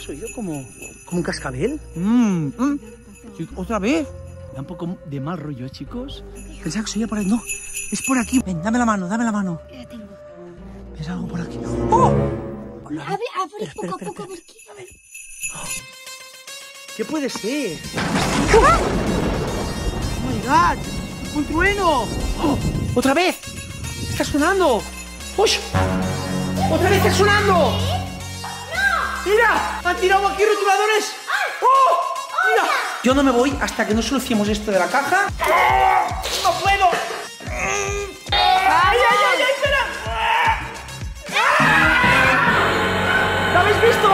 ¿Hemos oído como un cascabel? ¿Otra vez? Da un poco de mal rollo, chicos. Pensaba que se oía por ahí. No, es por aquí. Ven, dame la mano, dame la mano. Ya tengo. ¿Ves algo por aquí? ¡Oh! Abre Espera, poco a poco, espera. A ver. ¿Qué puede ser? ¡Ah! ¡Oh, my God! ¡Un trueno! ¡Oh! ¡Otra vez! ¡Está sonando! ¡Uy! ¡Otra vez está sonando! ¡No! ¡Mira! ¡Han tirado aquí rotuladores! ¡Oh! ¡Mira! Yo no me voy hasta que no solucionemos esto de la caja. ¡No puedo! ¡Ay, ay, ay! ¡Espera! ¿Lo habéis visto?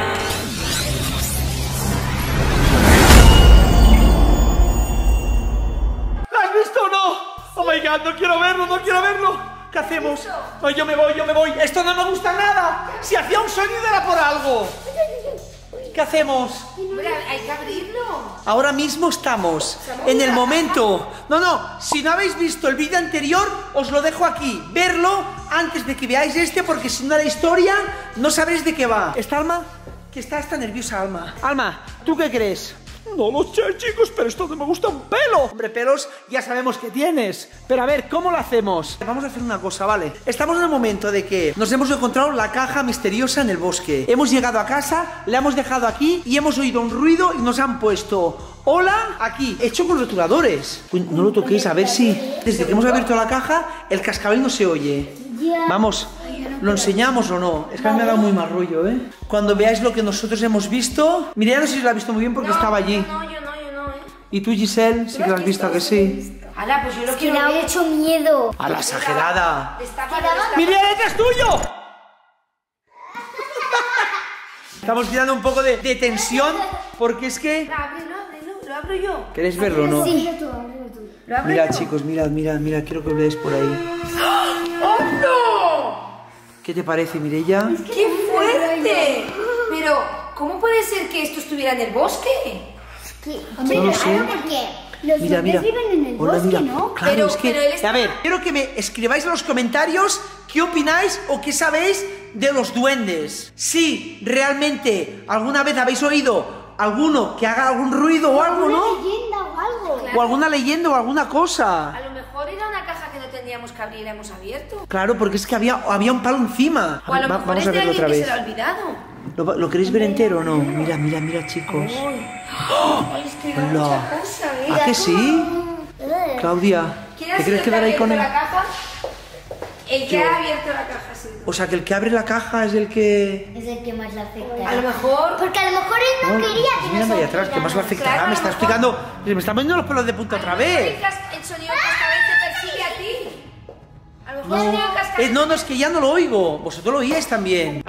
¿Lo has visto o no? ¡Oh, my God! ¡No quiero verlo, no quiero verlo! ¿Qué hacemos? No, yo me voy. Esto no me gusta nada. Si hacía un sonido era por algo. ¿Qué hacemos? Hombre, hay que abrirlo. Ahora mismo estamos en el momento. No, si no habéis visto el vídeo anterior, os lo dejo aquí. Verlo antes de que veáis este, porque si no la historia no sabréis de qué va. ¿Está Alma? Que está nerviosa, Alma. Alma, ¿tú qué crees? No lo sé, chicos, pero esto no me gusta un pelo. Hombre, pelos ya sabemos que tienes. Pero a ver, ¿cómo lo hacemos? Vamos a hacer una cosa, ¿vale? Estamos en el momento de que nos hemos encontrado la caja misteriosa en el bosque. Hemos llegado a casa, la hemos dejado aquí y hemos oído un ruido y nos han puesto hola aquí, hecho con rotuladores. Uy, no lo toquéis, a ver si desde que hemos abierto la caja el cascabel no se oye. Vamos, ¿lo enseñamos o no? Es que a mí me ha dado muy mal rollo, ¿eh? Cuando veáis lo que nosotros hemos visto... Mira, ya no sé si lo ha visto muy bien porque estaba allí. Yo no, ¿eh? ¿Y tú, Giselle? Sí que lo has visto, que sí. Ala, pues yo lo Que quiero me da ver. mucho miedo. ¡A la exagerada! Destápalo. ¡Mira, detrás tuyo! Estamos tirando un poco de tensión porque es que... Ábrelo, lo abro yo. ¿Queréis verlo o no? Sí. Lo abro Mirad, yo. chicos, mirad, quiero que lo veáis por ahí. ¡Oh, no! ¿Qué te parece, Mireia? ¡Qué fuerte! Pero, ¿cómo puede ser que esto estuviera en el bosque? Hombre, No lo sé. claro, porque los Mira, duendes viven en el Hola, bosque, mira. ¿no? Claro, Pero- es que... pero él está- A ver, quiero que me escribáis en los comentarios qué opináis o qué sabéis de los duendes. Si realmente alguna vez habéis oído alguno que haga algún ruido o algo, Una ¿no? leyenda o algo. Claro. O alguna leyenda o alguna A cosa. lo mejor era una caja que no tendríamos que abrir y la hemos abierto. Claro, porque es que había un palo encima. O a lo mejor Vamos es a de verlo alguien otra que vez. se lo ha olvidado. ¿Lo queréis ver entero o no? Mira, chicos. Ay, es que da Hola. mucha cosa, ¿eh? ¿A que sí? Claudia, ¿Quién ha ¿te sido quieres el que quedar ha ahí con él? abierto la caja? El que Yo. ha abierto la caja, sí. O sea, que el que abre la caja es el que... Es el que más le afecta. A lo mejor... Porque a lo mejor él no quería que Mírame ahí nos atrás, que más le afectará. Claro, a Me lo está mejor. explicando... Me están poniendo los pelos de punta otra vez. El sonido del cascabel te persigue a ti. A lo mejor el sonido del cascabel... No, es que ya no lo oigo. Vosotros lo oíais también.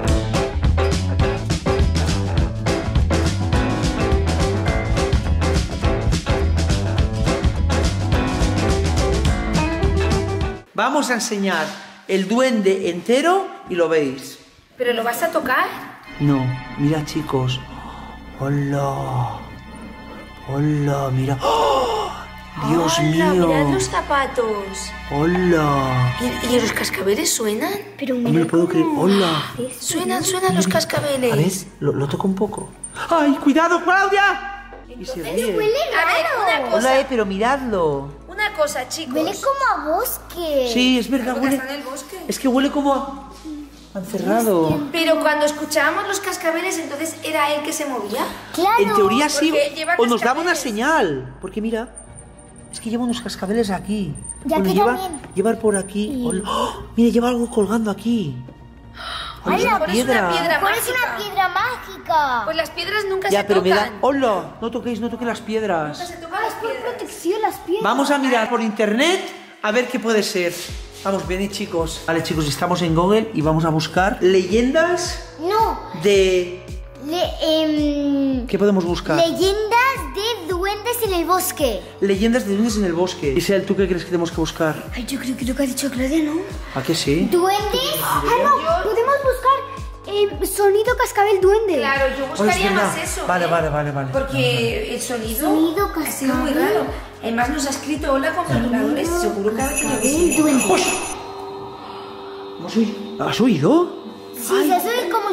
Vamos a enseñar el duende entero y lo veis. ¿Pero lo vas a tocar? No, mira, chicos. Hola. Hola, mira. ¡Oh! Dios ¡Hala! mío. Mirad los zapatos. Hola. ¿Y los cascabeles suenan? Pero No me lo puedo creer. Hola. Suenan los A ver, cascabeles. lo toco un poco. ¡Ay, cuidado, Claudia! Y se ríe. Huele A ver, raro. una cosa. Hola, pero miradlo. Una cosa, chicos. Huele como a bosque. Sí, es verdad, Porque huele. está en el bosque. Es que huele como a encerrado. Pero cuando escuchábamos los cascabeles, entonces era él que se movía. Claro. En teoría sí, Porque lleva o nos daba una cascabeles. señal. Porque mira, es que lleva unos cascabeles aquí. Ya que lleva, también. llevar por aquí. Hola. ¡Oh! Mira, lleva algo colgando aquí. Hola, es ¡Hala! una Pues es una piedra. piedra Pero es una mágica. piedra mágica. Pues las piedras nunca Ya, se pero me tocan. da. ¡Hola! No toquéis las Nunca piedras. se tocan las Por piedras. protección las piedras. Vamos a mirar por internet a ver qué puede ser. Vamos, venid, chicos. Vale, chicos, estamos en Google y vamos a buscar leyendas No. de... Le, ¿Qué podemos buscar? leyendas de duendes en el bosque. Leyendas de duendes en el bosque. Isabel, ¿tú qué crees que tenemos que buscar? Ay, yo creo que lo que ha dicho Claudia, ¿no? ¿A qué sí? ¿Duendes? Ah, no. Podemos buscar sonido cascabel duende. Claro, yo Oh, es buscaría verdad. más eso. Vale, ¿eh? vale. Porque el sonido, Sonido ha sido muy cascabel. raro. Además nos ha escrito hola con calculadores. Seguro que ha hecho lo El mismo. duende. ¿Has oído? Sí, se oye como el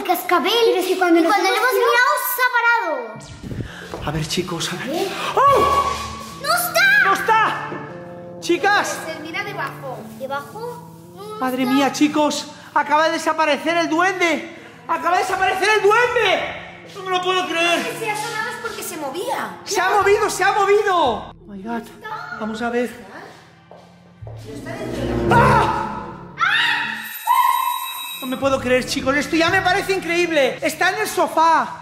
cascabel. Pero es que cuando lo hemos mirado se ha parado. A ver, chicos, a ver. ¡Oh! ¡No está! ¡No está! Chicas. Mira debajo. ¿Debajo? Madre mía, chicos. Acaba de desaparecer el duende. ¡Acaba de desaparecer el duende! No me lo puedo creer. Si ha sonado es porque se movía. ¡Se ha movido, se ha movido! Oh my God. Vamos a ver. ¡Ah! No me puedo creer, chicos. Esto ya me parece increíble. Está en el sofá.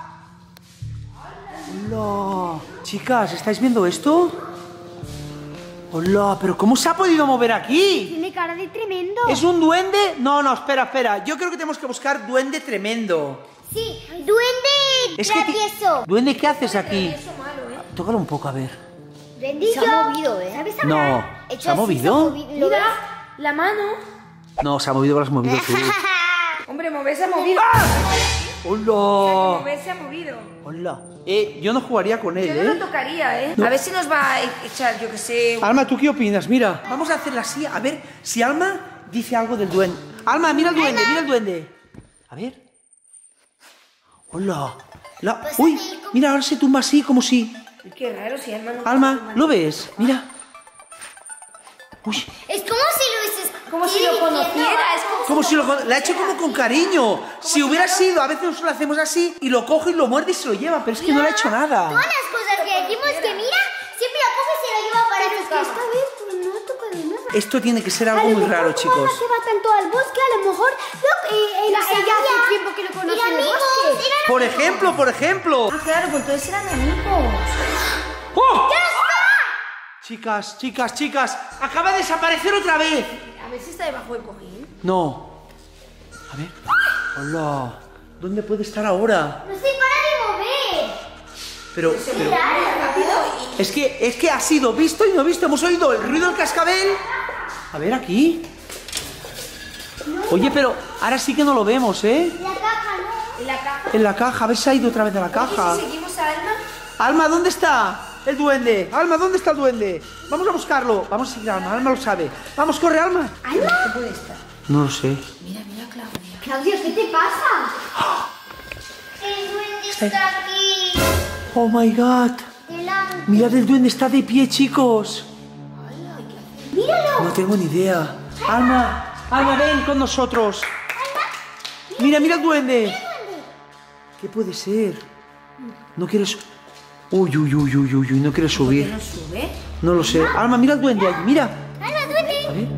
Hola. Chicas, ¿estáis viendo esto? Hola, pero ¿cómo se ha podido mover aquí? Tiene cara de tremendo. ¿Es un duende? No, espera. Yo creo que tenemos que buscar duende tremendo. Sí, duende travieso. ¿Duende qué haces aquí? Tócalo un poco, a ver. Duendillo. Se ha movido, ¿eh? ¿Sabes hablar? No. ¿Se ha movido? Mira, la mano. No, se ha movido, lo has movido tú. Hombre, moverse ha movido. ¡Ah! ¡Hola! Moverse ha movido. Hola. Yo no jugaría con él, Yo no lo tocaría, ¿eh? No. A ver si nos va a echar, yo que sé. Alma, ¿tú qué opinas? Mira, vamos a hacerla así, a ver si Alma dice algo del duende. Alma, mira el duende, mira el duende. A ver. Hola. Uy, mira, ahora se tumba así, como si... Qué raro, si Alma no... Alma, ¿lo ves? Mira. Uy. Es como si lo hubieses... Como si lo conociera, es Como si lo ha hecho como con cariño. Si hubiera sido, a veces nosotros lo hacemos así y lo coge y lo muerde y se lo lleva, pero es que no le ha hecho nada. Todas las cosas que decimos que mira, siempre la coge y se la lleva para su cama. Esta vez no ha tocado nada. Esto tiene que ser algo muy raro, chicos. Alma se va tanto al bosque, a lo mejor ella hace tiempo que lo conoce en el bosque. Por ejemplo. Ah, claro, pues entonces eran amigos. ¡Oh! Chicas, acaba de desaparecer otra vez. A ver si está debajo del cojín. No. A ver. Hola. ¿Dónde puede estar ahora? No se para de mover. Pero es que ha sido visto y no visto. Hemos oído el ruido del cascabel. A ver, aquí. Oye, pero ahora sí que no lo vemos, ¿eh? La caja, ¿no? En la caja. En la caja. A ver si ha ido otra vez a la caja. ¿Y si seguimos a Alma? Alma, ¿dónde está el duende? Alma, ¿dónde está el duende? Vamos a buscarlo. Vamos a seguir a Alma. Alma lo sabe. Vamos, corre, Alma. ¿Alma? ¿Qué puede estar? No lo sé. Mira, Claudia. Claudia, ¿qué te pasa? El duende está aquí. Oh my God. Delante. Mirad, el duende está de pie, chicos. Míralo. No tengo ni idea. Alma, ven con nosotros. Mira el duende. ¿Qué puede ser? No quieres... Uy, no quiere subir. ¿No sube? No lo sé. Alma, mira el duende allí, mira. Alma, duende. A ver.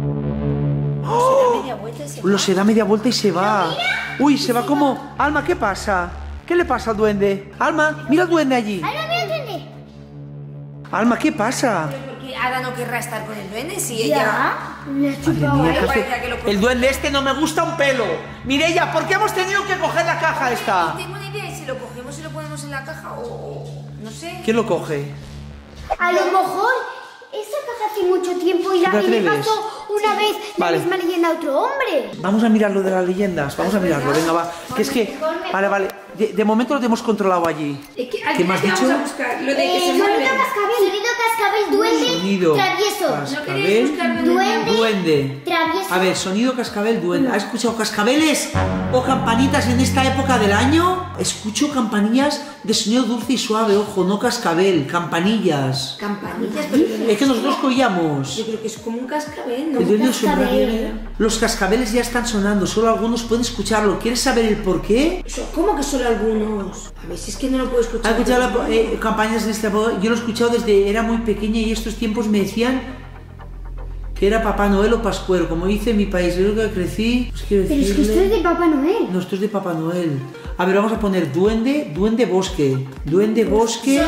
Se da media vuelta y se va. Se da media vuelta y se va. Uy, se va como... Alma, ¿qué pasa? ¿Qué le pasa al duende? Alma, mira el duende allí. Alma, mira el duende. Alma, ¿qué pasa? Porque Ada no querrá estar con el duende si ella... Me ha Madre chupado. mía, ¿qué parecía hace? que lo El duende este no me gusta un pelo. Mireia, ¿por qué hemos tenido que coger la caja esta? Tengo una idea de si lo cogemos y lo ponemos en la caja o... No sé. ¿Quién lo coge? A lo mejor esa caja hace mucho tiempo y ¿Te le atreves? pasó una vez Vale. la misma leyenda a otro hombre. Vamos a mirar lo de las leyendas. Vamos a mirarlo, venga, va. Que es que... Vale. De momento lo tenemos controlado allí. ¿Qué me has dicho? Vamos a buscar lo de que se Sonido mueve. cascabel, duende, Sonido travieso. cascabel, duende. Travieso. A ver, sonido cascabel, duende. ¿Has escuchado cascabeles o campanitas en esta época del año? Escucho campanillas de sonido dulce y suave, ojo, no cascabel, campanillas. Campanillas, pero Es que nosotros cogíamos. yo creo que es como un cascabel, ¿no? El duende cascabel. Los cascabeles ya están sonando, solo algunos pueden escucharlo. ¿Quieres saber el por qué? ¿Cómo que solo algunos? A ver, si es que no lo puedo escuchar. ¿Has escuchado campañas en esta época? Yo lo he escuchado desde era muy pequeña y estos tiempos me decían que era Papá Noel o Pascuero. Como dice en mi país, yo que crecí, pues quiero Pero es que decirle... esto es de Papá Noel. No, esto es de Papá Noel. A ver, vamos a poner duende bosque. Duende bosque,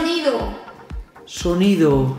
sonido.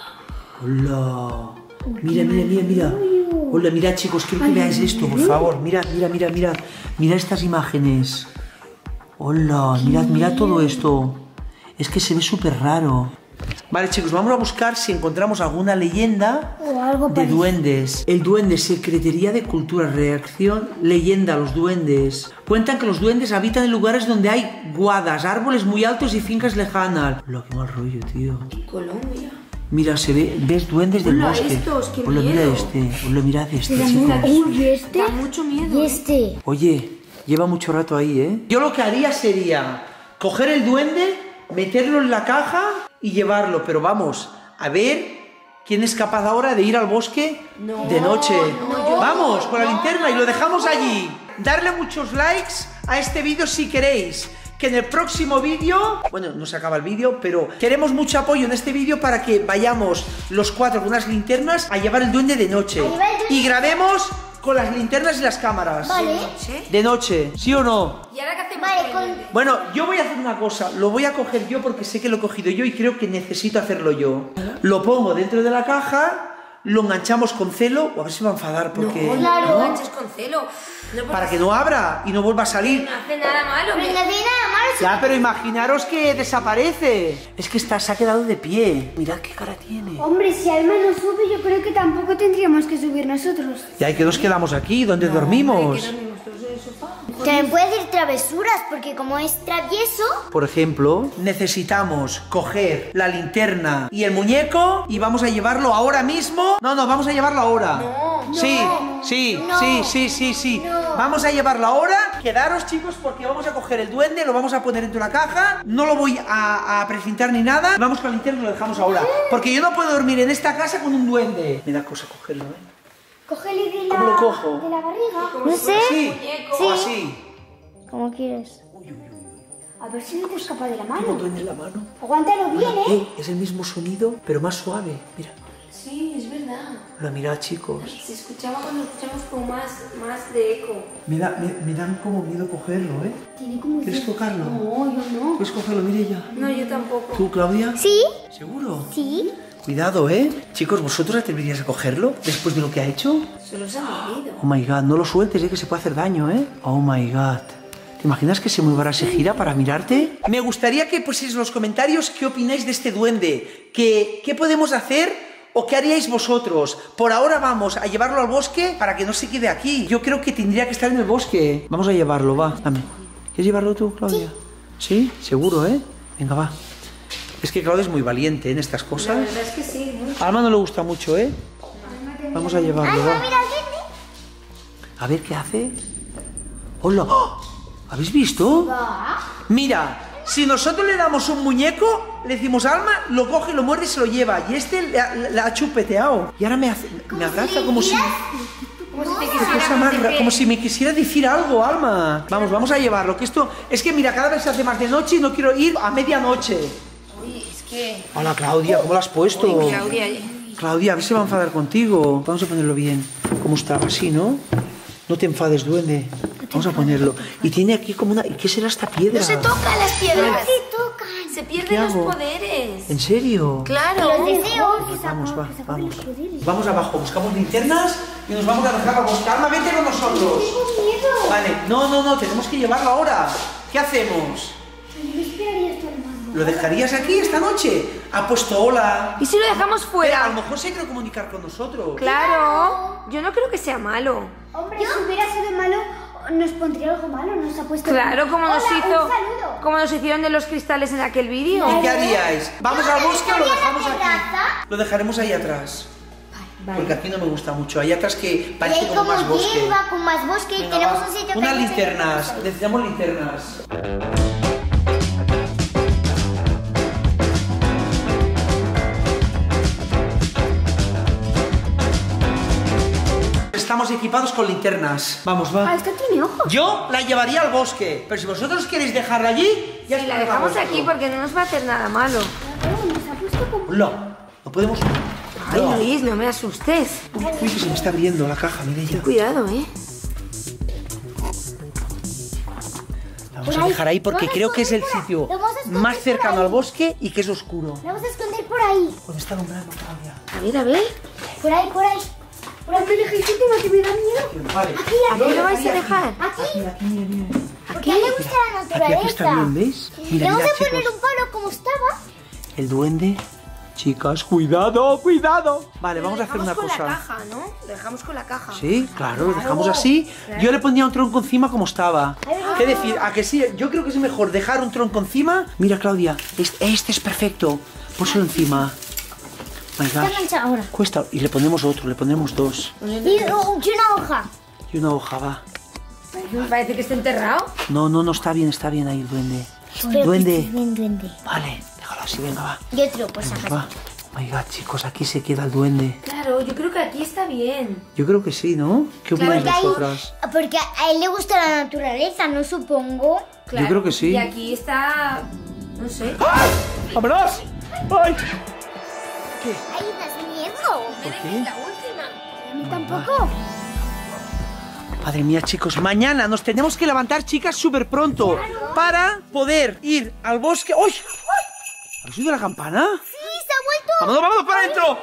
Hola. Mira. Hola, mirad, chicos, quiero que veáis esto, por favor. Mirad. Mirad estas imágenes. Hola, mirad todo esto. Es que se ve súper raro. Vale, chicos, vamos a buscar si encontramos alguna leyenda O algo de parecido. duendes. El duende, Secretaría de Cultura, reacción, leyenda, los duendes. Cuentan que los duendes habitan en lugares donde hay guadas, árboles muy altos y fincas lejanas. Hola, qué mal rollo, tío. Colombia. Mira, ves duendes del Hola, bosque. estos, qué Hola, mira miedo. este. Hola, mirad este, Mira, chicos. uy, ¿y este? Da mucho miedo. ¿Y este? Oye, Lleva mucho rato ahí, ¿eh? Yo lo que haría sería coger el duende, meterlo en la caja y llevarlo. Pero vamos, a ver quién es capaz ahora de ir al bosque de noche. Vamos, con la linterna y lo dejamos allí. Darle muchos likes a este vídeo si queréis. Que en el próximo vídeo, bueno, no se acaba el vídeo, pero queremos mucho apoyo en este vídeo para que vayamos los 4 con unas linternas a llevar el duende de noche. Y grabemos con las linternas y las cámaras. Vale. De noche, ¿sí o no? ¿Y ahora qué hacemos? Vale, con el duende? Bueno, yo voy a hacer una cosa, lo voy a coger yo porque sé que lo he cogido yo y creo que necesito hacerlo yo. Lo pongo dentro de la caja, lo enganchamos con celo, o a ver si va a enfadar porque... No, Claro. lo enganches con celo. No, Para que no abra y no vuelva a salir. no hace nada malo. Pero no tiene nada malo. Ya, pero imaginaros que desaparece. Es que se ha quedado de pie. Mirad qué cara tiene. Hombre, si Alma no sube, yo creo que tampoco tendríamos que subir nosotros. Ya, ¿y que nos quedamos aquí? ¿Dónde dormimos? Que dormimos todos en el sofá. También puede decir travesuras, porque como es travieso... Por ejemplo, necesitamos coger la linterna y el muñeco y vamos a llevarlo ahora mismo. No, vamos a llevarlo ahora. Sí. Vamos a llevarlo ahora. Quedaros, chicos, porque vamos a coger el duende, lo vamos a poner dentro de la caja. No lo voy a precintar ni nada. Vamos con la linterna y lo dejamos ahora. Porque yo no puedo dormir en esta casa con un duende. Me da cosa cogerlo, ¿eh? Cógele de la, ¿Cómo lo cojo? de la barriga. No sé. ¿Así? Sí. ¿O así? Como quieres. A ver si no te escapa de la Tengo el mano. duende en la mano. Aguántalo bien, ¿eh? Es el mismo sonido, pero más suave. Mira. Sí, es verdad. Pero mirad, chicos. Se escuchaba cuando escuchamos como más de eco. Me dan como miedo cogerlo, ¿eh? Tiene como... ¿Quieres tocarlo? No, yo no. ¿Quieres cogerlo, Mireia? No, yo tampoco. ¿Tú, Claudia? ¿Sí? ¿Seguro? Sí. Cuidado, ¿eh? Chicos, ¿vosotros atreveríais a cogerlo después de lo que ha hecho? Solo se ha movido. Oh my god, no lo sueltes, que se puede hacer daño, ¿eh? Oh my god. ¿Te imaginas que se mueva, se gira para mirarte? Me gustaría que pusierais en los comentarios qué opináis de este duende. ¿Qué podemos hacer o qué haríais vosotros? Por ahora vamos a llevarlo al bosque para que no se quede aquí. Yo creo que tendría que estar en el bosque. Vamos a llevarlo, va, dame. ¿Quieres llevarlo tú, Claudia? ¿Sí? Seguro, ¿eh? Venga, va. Es que Claudia es muy valiente en estas La cosas. verdad es que sí, mucho. A Alma no le gusta mucho, ¿eh? Vamos a llevarlo, Alma, va. mira al duende. A ver qué hace. ¡Hola! ¡Oh! ¿Habéis visto? Mira, si nosotros le damos un muñeco, le decimos a Alma, lo coge, lo muerde y se lo lleva. Y este la ha chupeteado. Y ahora me abraza como si... Como si te Qué quisiera cosa más proteger. como si me quisiera decir algo, Alma. Vamos a llevarlo. Que esto... Es que mira, cada vez se hace más de noche y no quiero ir a medianoche. Uy, es que... Hola, Claudia, ¿cómo lo has puesto? Uy, Claudia. Claudia, a ver si va a enfadar contigo. Vamos a ponerlo bien. Como estaba, así, ¿no? No te enfades, duende. Vamos a ponerlo. Y tiene aquí como una... ¿Y qué será esta piedra? No se tocan las piedras. Se tocan. Se ¿Qué pierden los hago? poderes. ¿En serio? Claro. Los deseos. Vamos, vamos. Vamos abajo, buscamos linternas y nos vamos a dejar a buscar. Alma, vete con nosotros. Tengo miedo. Vale, no, tenemos que llevarlo ahora. ¿Qué hacemos? Yo esperaría a tu hermano. ¿Lo dejarías aquí esta noche? Ha puesto hola. ¿Y si lo dejamos A lo fuera? mejor se quiere comunicar con nosotros. Claro. Yo no creo que sea malo. Hombre, si hubiera sido malo, nos pondría algo malo. Nos ha puesto... Claro, como nos Hola, hizo, un saludo. como nos hicieron de los cristales en aquel vídeo. ¿Y qué haríais? ¿Vamos al bosque o lo ¿Estaría en la dejamos aquí? terraza? Lo dejaremos ahí atrás. Porque aquí no me gusta mucho. Hay atrás que Y parece hay como como más bosque. hierba, con más bosque y Venga, tenemos va. un sitio que Unas hay mucha linternas. hierba. Necesitamos linternas. Estamos equipados con linternas. Vamos, va. Ah, esta tiene ojos. Yo la llevaría al bosque, pero si vosotros queréis dejarla allí, ya Y está, la dejamos vosotros. aquí porque no nos va a hacer nada malo. Nos ha puesto como... No podemos. Ay, No. Luis, no me asustes. Uy, que se me está abriendo la caja, Mireia. Cuidado, La vamos a dejar ahí porque Vamos a creo que es el esconderla. sitio Lo vamos a esconder más por cercano ahí. al bosque y que es oscuro. La vamos a esconder por ahí. ¿Dónde está alumbrando, Claudia? A ver, a ver. Por ahí, por ahí. Por aquí, legítimo, que me da miedo. Vale. ¿Aquí lo vais a dejar? Aquí. Aquí, mira. Porque a él le gusta la naturaleza. Aquí está bien, ¿veis? Le Mira, vamos mira, a poner chicos. un palo como estaba. El duende. Chicas, cuidado. Vale, vamos a hacer una con cosa. la caja, ¿no? Lo dejamos con la caja. Sí, claro, lo dejamos así. Yo le pondría un tronco encima como estaba. ¿Qué decir? ¿A que sí? Yo creo que es mejor dejar un tronco encima. Mira, Claudia, este es perfecto. Pónselo encima. My Está gosh. enganchado ahora. Cuesta. Y le ponemos otro, le ponemos dos. Y una hoja. Y una hoja, va. Me parece que está enterrado. No, está bien ahí el duende. Espero Duende. que estés bien, duende. Vale, déjalo así, venga, va. Yo otro, pues Venga, acá. va. Oh my God, chicos, aquí se queda el duende. Claro, yo creo que aquí está bien. Yo creo que sí, ¿no? ¿Qué opináis Porque, vosotras? porque a él le gusta la naturaleza, ¿no? Supongo. Claro. creo que sí. Y aquí está... no sé. ¡Vámonos! ¡Ay! ¿Qué? Ay, das miedo. ¿Por qué? La última. A mí tampoco. Madre mía, chicos, mañana nos tenemos que levantar, chicas, súper pronto para poder ir al bosque. ¡Uy! ¿Has oído la campana? Sí, se ha vuelto. ¡Vámonos para adentro!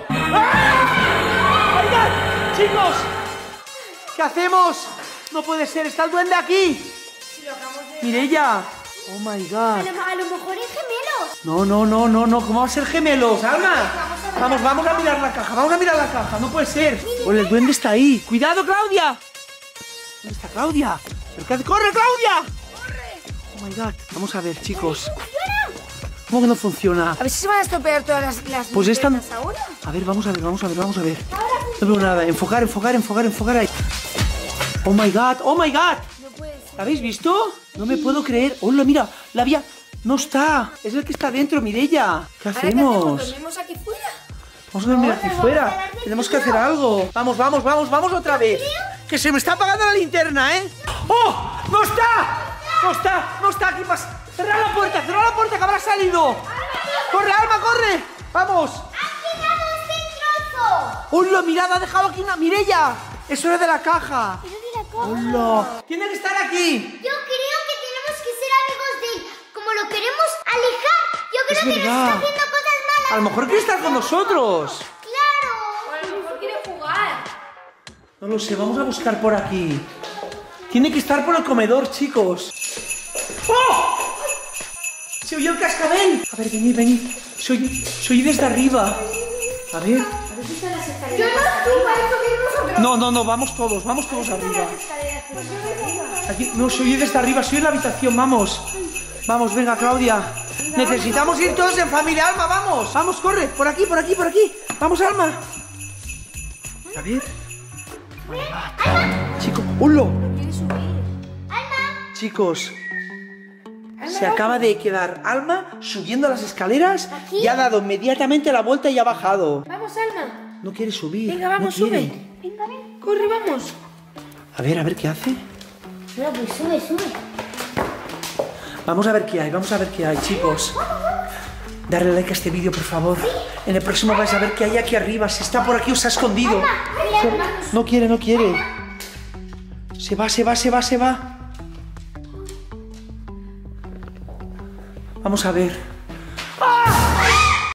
¡Ah! ¡Oigan! ¡Chicos! ¿Qué hacemos? No puede ser, está el duende aquí. Mireia. Oh my God. A lo mejor es gemelos. No, ¿cómo va a ser gemelos? ¡Alma! Vamos a mirar la caja, no puede ser. Oye, el duende está ahí. ¡Cuidado, Claudia! ¿Dónde está Claudia? ¿Pero qué hace? ¡Corre, Claudia! ¡Corre! Oh my God. Vamos a ver, chicos. ¿Cómo que no funciona? A ver si se van a estropear todas las Pues están... linternas ahora. A ver, vamos a ver. No veo nada. Enfocar ahí. Oh my God. No puede ser. ¿La habéis visto? No me puedo creer. Hola, mira, la vía no está. Es el que está dentro, Mireia. ¿Qué ¿Ahora qué hacemos? hacemos? ¿Dormimos aquí fuera? Vamos a dormir aquí fuera. Tenemos que hacer algo. Vamos otra vez. Que se me está apagando la linterna, ¿eh? ¡Oh! ¡No está aquí. Cerrad la puerta, que habrá salido. ¡Corre, Alma, corre! ¡Vamos! ¡Ha quedado este trozo! ¡Hola, mirad! Ha dejado aquí una... ¡Mireia! Eso era de la caja. Pero de la caja. ¡Hola! Tiene que estar aquí. Yo creo que tenemos que ser amigos de él. Como lo queremos alejar, yo creo Es que nos verdad. está haciendo cosas malas. A lo mejor quiere estar con nosotros. Claro. O a lo mejor quiere jugar. No lo sé, vamos a buscar por aquí. Tiene que estar por el comedor, chicos. ¡Oh! Se oye el cascabel. A ver, venid. Se oye desde arriba. A ver. A ver si están las escaleras. Yo no estuve a subir nosotros. No, vamos todos arriba. Aquí, no, se oye desde arriba, se oye en la habitación, vamos. Vamos, venga, Claudia. Necesitamos ir todos en familia, Alma, vamos. Vamos, corre, por aquí. Vamos, Alma. A ver. Chicos, ¡hola! Quiere subir. Chicos, se acaba de quedar Alma subiendo las escaleras y ha dado inmediatamente la vuelta y ha bajado. Vamos, Alma. No quiere subir. Venga, vamos, no quiere. sube. Venga, ven. Corre, vamos. A ver qué hace. No, pues sube. Vamos a ver qué hay, chicos. Darle like a este vídeo, por favor. En el próximo vais a ver qué hay aquí arriba. Si está por aquí o se ha escondido. No quiere. Se va. Vamos a ver.